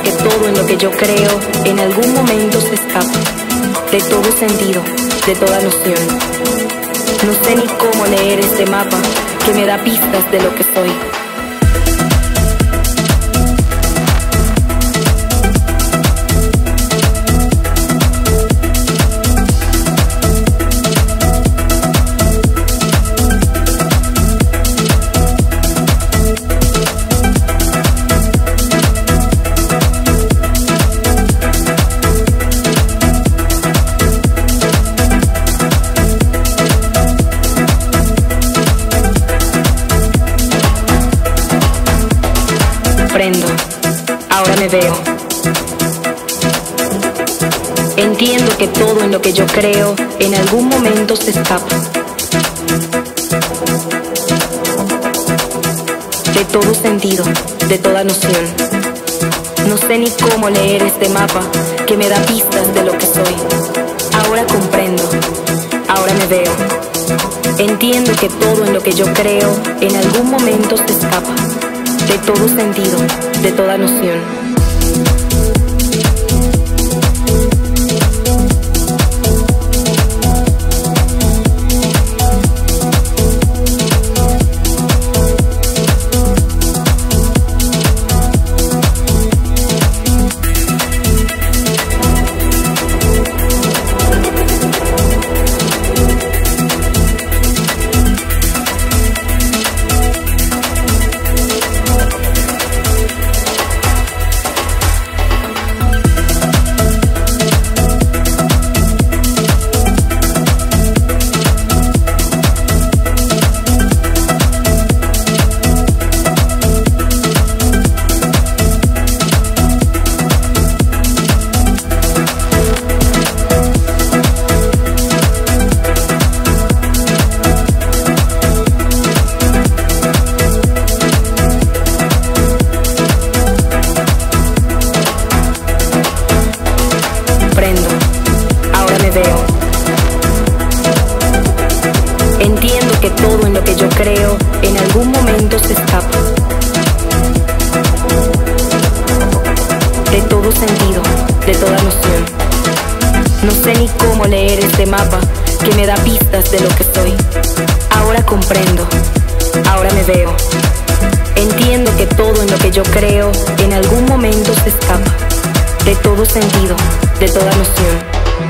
que todo en lo que yo creo en algún momento se escapa de todo sentido, de toda noción. No sé ni cómo leer este mapa que me da pistas de lo que soy. Ahora me veo. Entiendo que todo en lo que yo creo en algún momento se escapa de todo sentido, de toda noción. No sé ni cómo leer este mapa que me da pistas de lo que soy. Ahora comprendo, ahora me veo. Entiendo que todo en lo que yo creo en algún momento se escapa de todo sentido, de toda noción. Entiendo que todo en lo que yo creo en algún momento se escapa de todo sentido, de toda noción. No sé ni cómo leer este mapa que me da pistas de lo que soy. Ahora comprendo, ahora me veo. Entiendo que todo en lo que yo creo en algún momento se escapa de todo sentido, de toda noción.